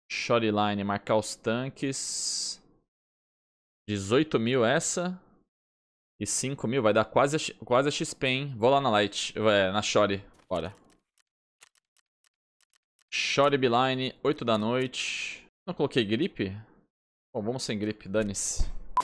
Shoreline, marcar os tanques. 18 mil essa. E 5 mil, vai dar quase a XP, hein? Vou lá na Light, na Shore, bora. Shore Beeline, 8 da noite. Não coloquei grip? Bom, vamos sem grip, dane-se.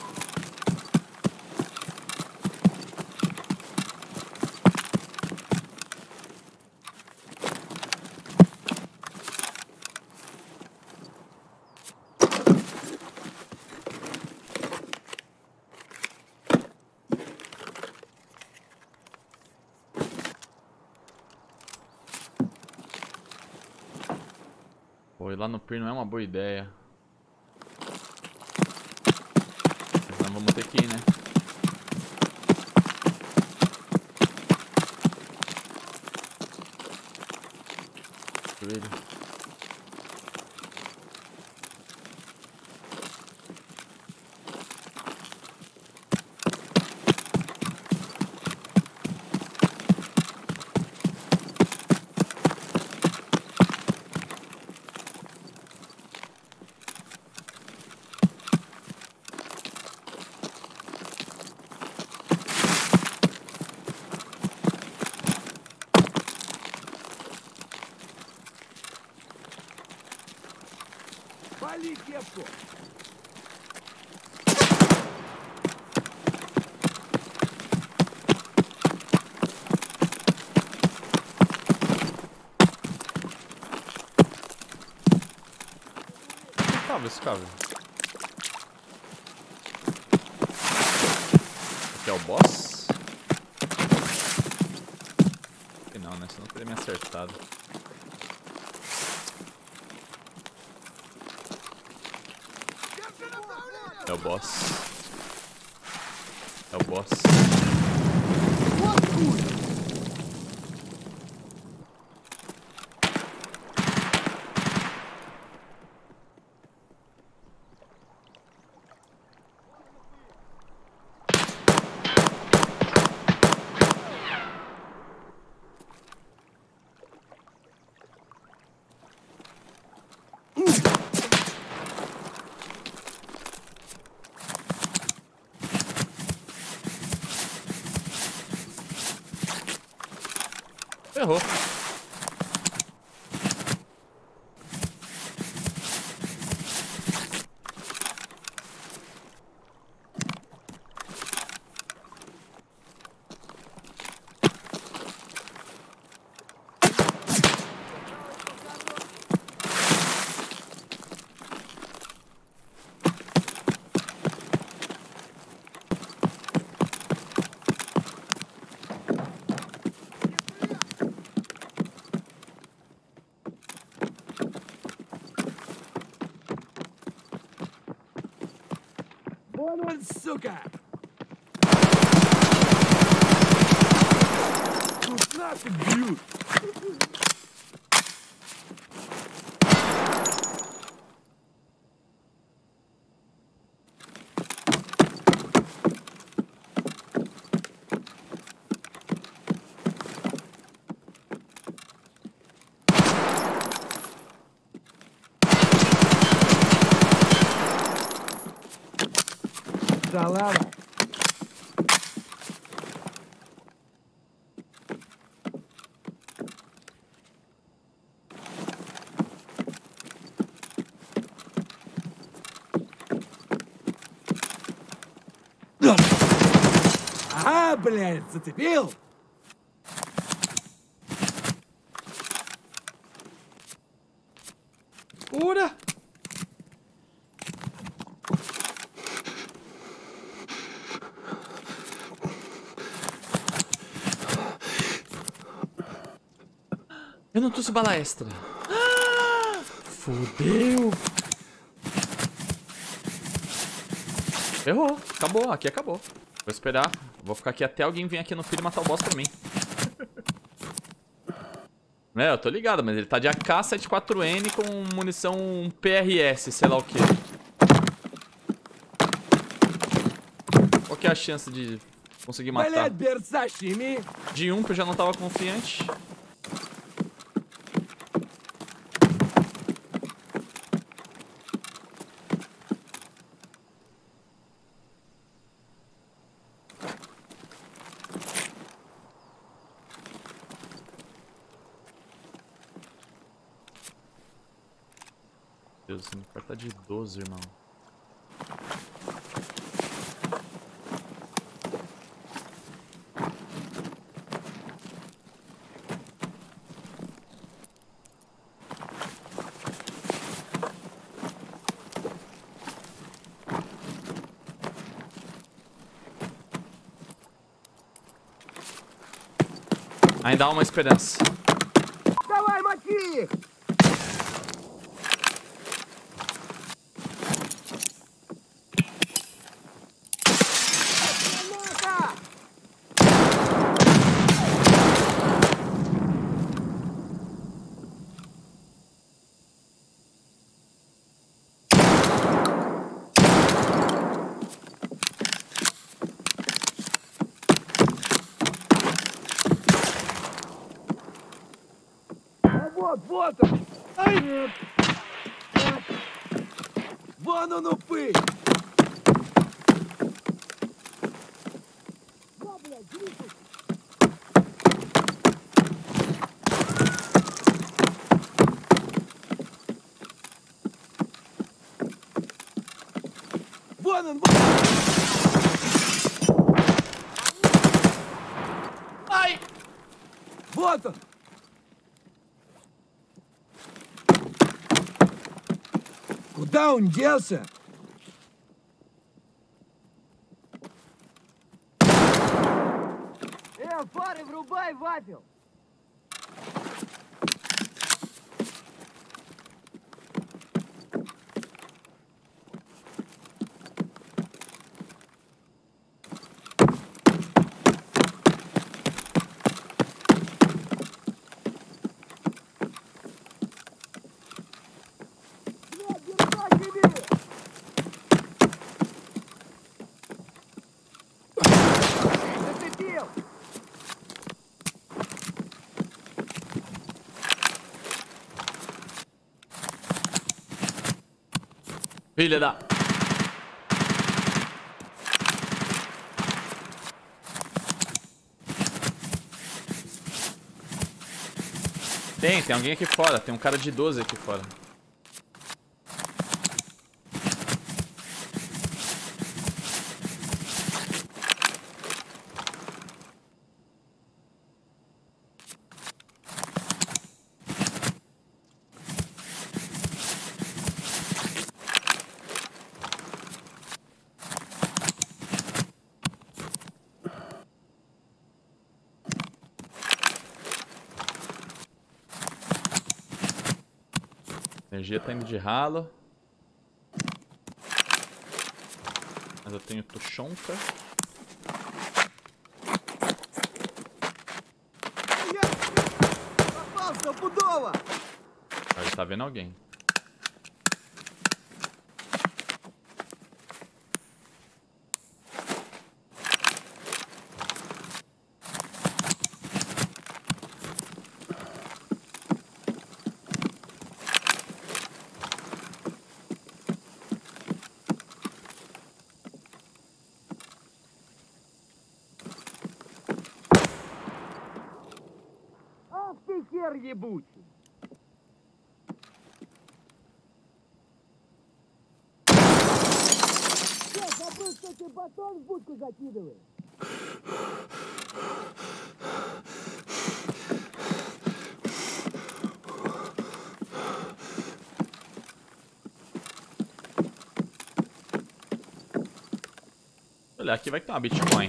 Pô, ir lá no Pier não é uma boa ideia. Mas não vamos ter que ir, né? Joelho. Вали кепку! Esse cara. Aqui é o boss? Aqui não, né? Senão teria me acertado. É o boss. É o boss. Errou. Вон он, сука! Тут нафиг бьют! Салава! А, блядь, зацепил? Cura! Eu não trouxe bala extra. Ah, fudeu. Errou. Acabou. Aqui acabou. Vou esperar. Vou ficar aqui até alguém vir aqui no filho e matar o boss pra mim. É, eu tô ligado, mas ele tá de AK-74N com munição PRS, sei lá o que. Qual que é a chance de conseguir matar? De um que eu já não tava confiante. Deus, meu cara tá de 12, irmão. Ainda há uma esperança. Давай, мочи их! Граната! А вот он! Ай! Вон он упырь! Да, блядь, двигайся! Вон он! Ai! Вот он! Куда он делся? Фары врубай, вапел! Зацепил! Filha da... Tem alguém aqui fora. Tem um cara de 12 aqui fora. Energia tá indo de ralo. Mas eu tenho Tushonka. Попал стопудово! Ele tá vendo alguém. Ах ты хер ебучий! Я забыл, что ты батон в будку закидываешь. Olha, aqui vai ter uma Bitcoin.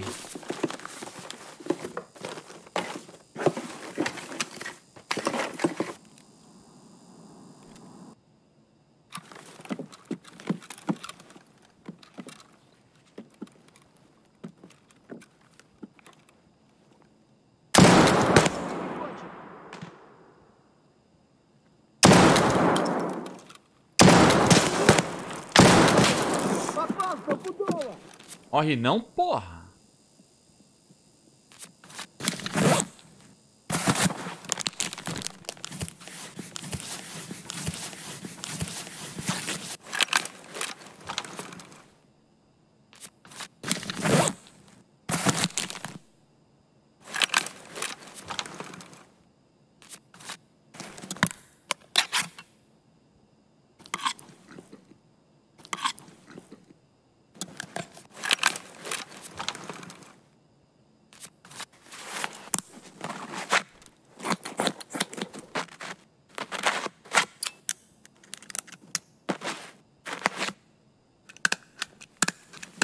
Попал стопудово! Morre não, porra.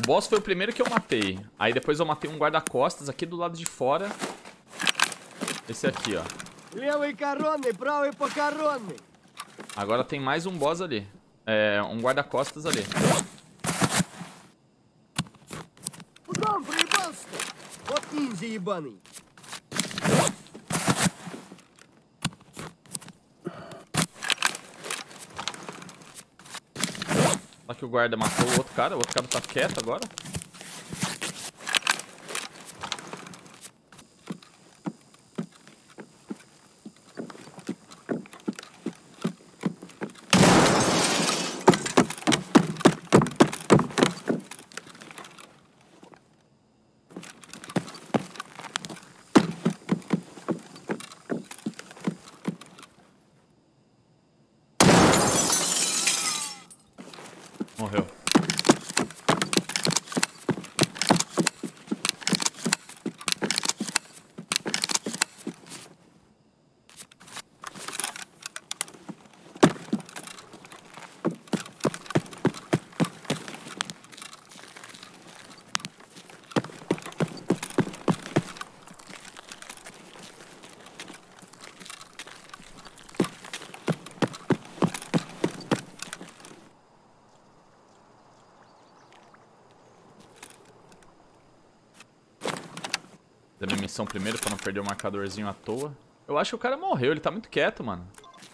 O boss foi o primeiro que eu matei. Aí depois eu matei um guarda-costas aqui do lado de fora. Esse aqui, ó. Agora tem mais um boss ali. É, um guarda-costas ali. Só que o guarda matou o outro cara tá quieto agora. Morreu. Da minha missão primeiro, pra não perder o marcadorzinho à toa. Eu acho que o cara morreu, ele tá muito quieto, mano.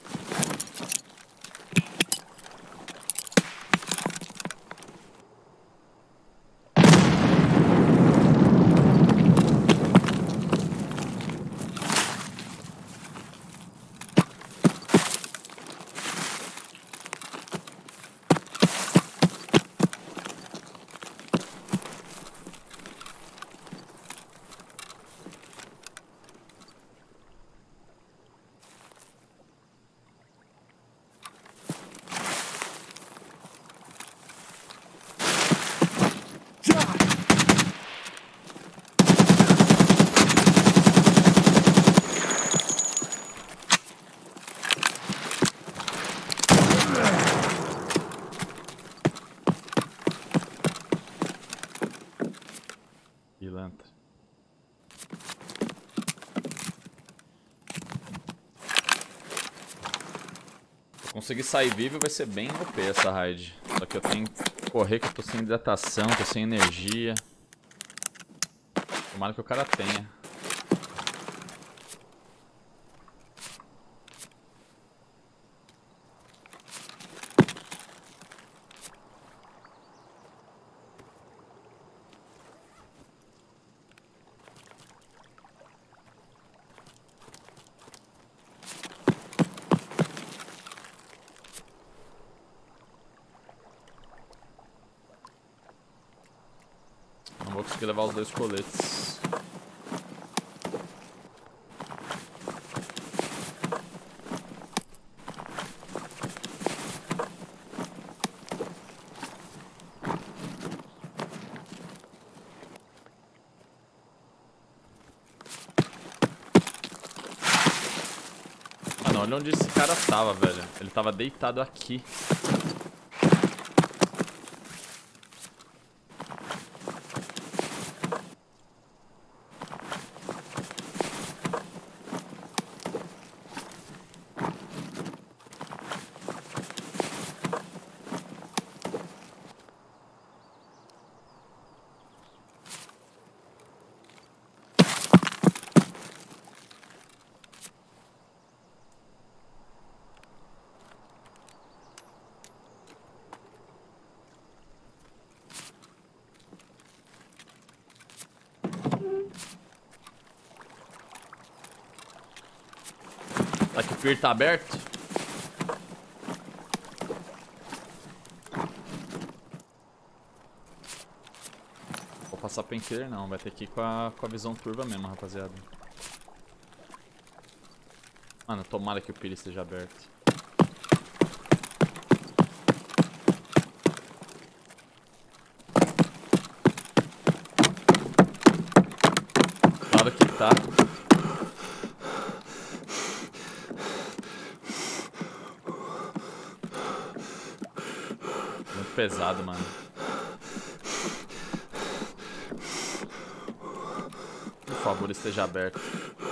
Pilantra. Se eu conseguir sair vivo vai ser bem OP essa raid. Só que eu tenho que correr que eu tô sem hidratação, tô sem energia. Tomara que o cara tenha. Não vou conseguir levar os 2 coletes. Mano, olha onde esse cara tava, velho. Ele tava deitado aqui. Será que o pier tá aberto? Vou passar painkiller não, vai ter que ir com a visão turva mesmo, rapaziada. Mano, tomara que o pier esteja aberto. Claro que tá. Muito pesado, mano. favor, esteja aberto.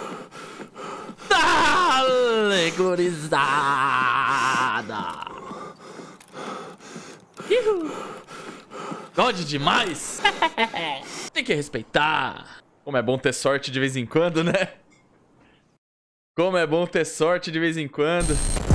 Dale, gurizada! God demais! Tem que respeitar. Como é bom ter sorte de vez em quando, né? Como é bom ter sorte de vez em quando.